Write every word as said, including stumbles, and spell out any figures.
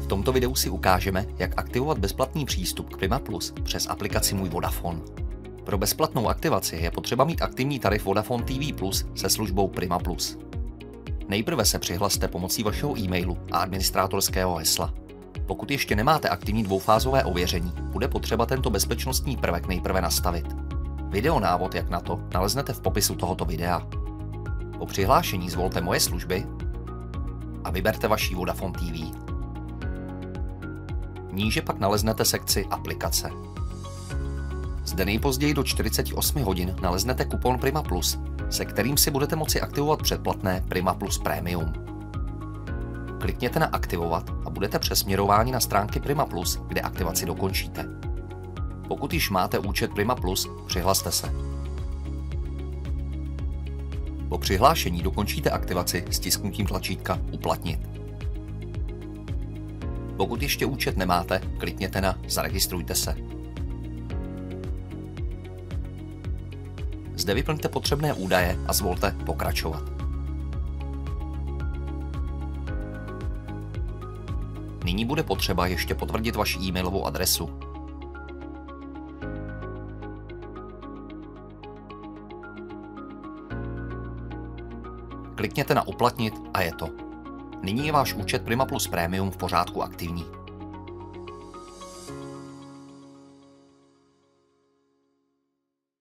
tomto videu si ukážeme, jak aktivovat bezplatný přístup k Prima Plus přes aplikaci Můj Vodafone. Pro bezplatnou aktivaci je potřeba mít aktivní tarif Vodafone T V Plus se službou Prima Plus. Nejprve se přihlaste pomocí vašeho e-mailu a administrátorského hesla. Pokud ještě nemáte aktivní dvoufázové ověření, bude potřeba tento bezpečnostní prvek nejprve nastavit. Videonávod jak na to naleznete v popisu tohoto videa. Po přihlášení zvolte Moje služby a vyberte vaší Vodafone T V. Níže pak naleznete sekci Aplikace. Zde nejpozději do čtyřiceti osmi hodin naleznete kupon Prima Plus, se kterým si budete moci aktivovat předplatné Prima Plus Premium. Klikněte na Aktivovat a budete přesměrováni na stránky Prima Plus, kde aktivaci dokončíte. Pokud již máte účet Prima Plus, přihlaste se. Po přihlášení dokončíte aktivaci stisknutím tlačítka Uplatnit. Pokud ještě účet nemáte, klikněte na Zaregistrujte se. Zde vyplňte potřebné údaje a zvolte Pokračovat. Nyní bude potřeba ještě potvrdit vaši e-mailovou adresu. Klikněte na Uplatnit a je to. Nyní je váš účet Prima Plus Premium v pořádku aktivní.